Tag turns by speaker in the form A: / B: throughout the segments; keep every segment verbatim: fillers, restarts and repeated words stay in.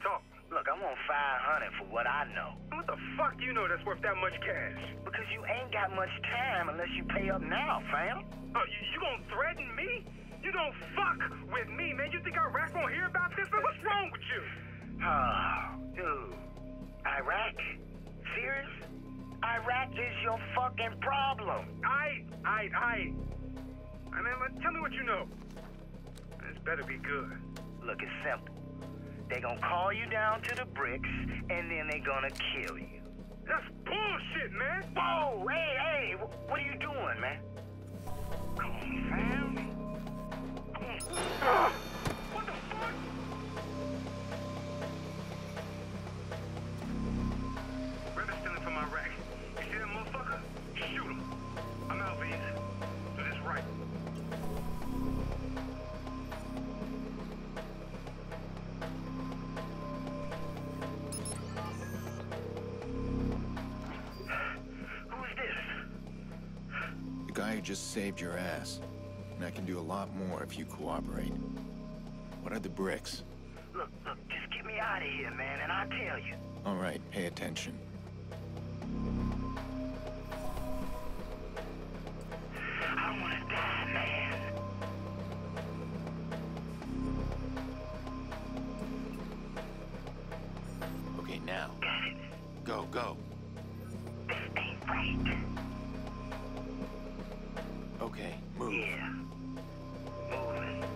A: Talk.
B: Look, I want five hundred for what I know.
A: What the fuck do you know that's worth that much cash?
B: Because you ain't got much time unless you pay up now, fam.
A: Oh, you, you gonna threaten me? You don't fuck with me, man. You think Iraq won't hear about this? Man, what's wrong with you?
B: Oh, dude. Iraq? Serious? Iraq is your fucking problem.
A: I, I, I... I mean, tell me what you know. This better be good.
B: Look, it's simple. They gonna call you down to the bricks, and then they gonna kill you.
A: That's bullshit, man.
B: Whoa, hey, hey, what are you doing, man? Come on, fam. Come on. Uh, what the fuck?
A: Brother stealing from my rack. You see that motherfucker? Shoot him. I'm out, V's. Do this right.
C: Guy who just saved your ass. And I can do a lot more if you cooperate. What are the bricks?
B: Look, look, just get me out of here, man, and I'll tell you.
C: All right, pay attention.
B: I don't want to die, man.
C: Okay, now.
B: Got it.
C: Go, go.
B: This ain't right.
C: Okay, move.
B: Yeah. Moving.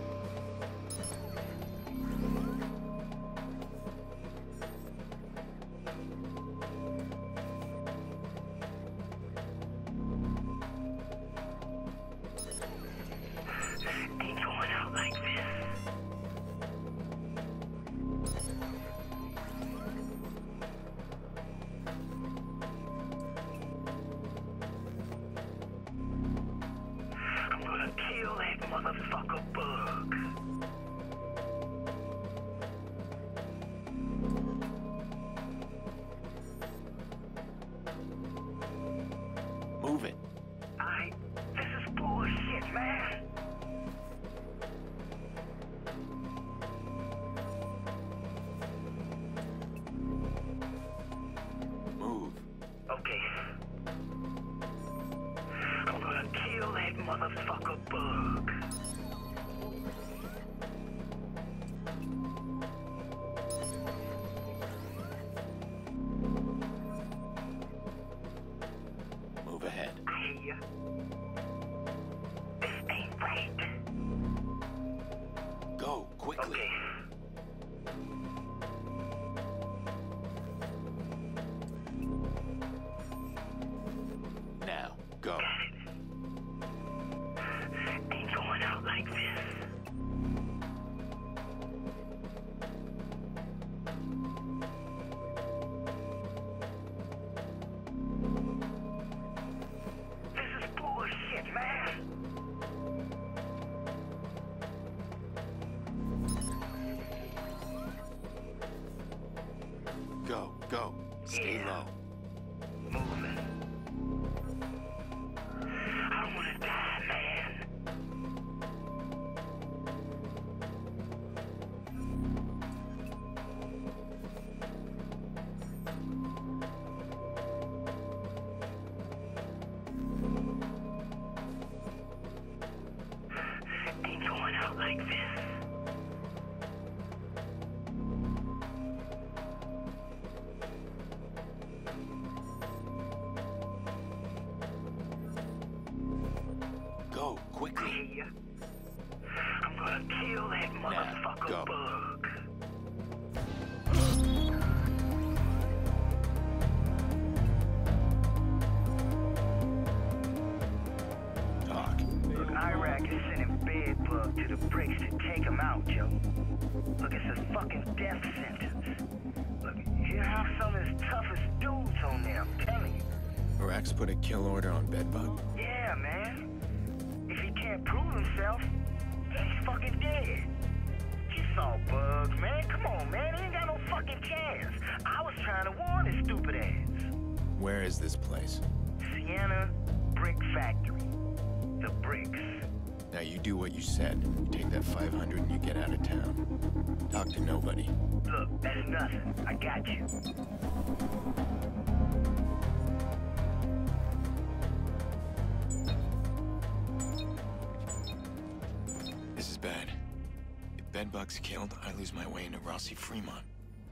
B: Ain't going out like this. Kill that motherfucker bug.
C: Move it.
B: I... This is bullshit, man.
C: Move.
B: Okay. I'm gonna kill that motherfucker bug.
C: Move ahead.
B: I hear ya. This ain't right.
C: Go, quickly.
B: Okay.
C: Now, go.
B: Got it. Ain't going out like this. This is bullshit, man.
C: Go, go. Stay
B: Yeah.
C: low.
B: Moving. I don't want to die, man. Ain't going out like this.
C: Go,
B: I
C: quickly.
B: hear ya. I'm gonna kill that motherfucker
C: go.
B: bug.
C: Talk.
B: Look, Iraq is sending bedbug to the bricks to take him out, Joe. Look, it's a fucking death sentence. Look, you have some of his toughest dudes on there, I'm telling you.
C: Iraq's put a kill order on Bedbug.
B: Yeah, man. If he can't prove himself, he's fucking dead. You saw Bugs, man. Come on, man. He ain't got no fucking chance. I was trying to warn his stupid ass.
C: Where is this place?
B: Sienna Brick Factory. The bricks.
C: Now you do what you said. You take that five hundred and you get out of town. Talk to nobody.
B: Look, that's nothing. I got you.
C: This is bad. If Bedbug's killed, I lose my way into Rossi Fremont.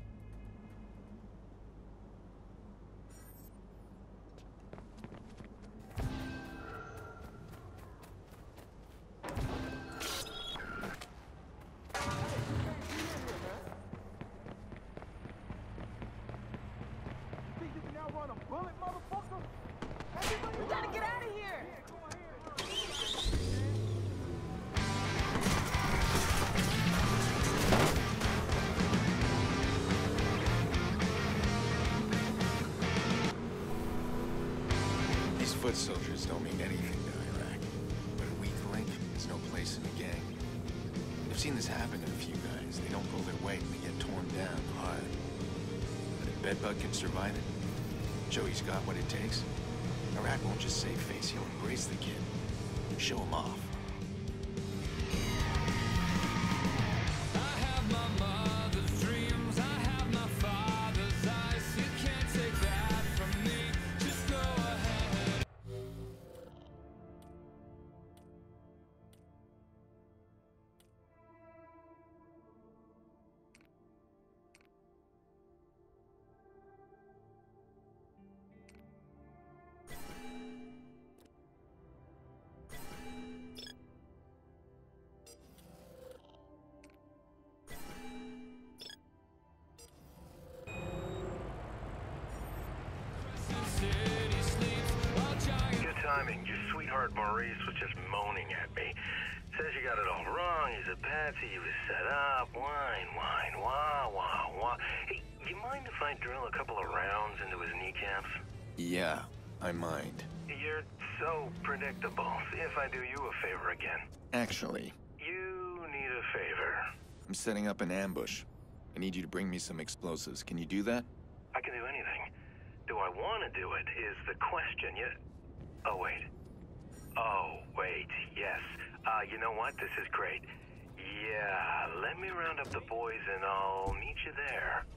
D: We gotta get out of here!
C: These foot soldiers don't mean anything to Iraq. But a weak link is no place in the gang. I've seen this happen to a few guys. They don't pull their weight and they get torn down hard. But if Bedbug can survive it, Joey's got what it takes. Iraq won't just save face, he'll embrace the kid. Show him off.
E: I have my mother's dreams, I have my father's eyes. You can't take that from me, just go ahead.
A: Good timing. Your sweetheart Maurice was just moaning at me. Says you got it all wrong. He's a patsy. He was set up. Whine, whine, wah, wah, wah. Hey, you mind if I drill a couple of rounds into his kneecaps?
C: Yeah, I mind.
A: You're so predictable. See if I do you a favor again.
C: Actually,
A: You need a favor.
C: I'm setting up an ambush. I need you to bring me some explosives. Can you do that?
A: I can do anything. Do I want to do it is the question. You... Oh, wait. Oh, wait. Yes. Uh, you know what? This is great. Yeah, let me round up the boys and I'll meet you there.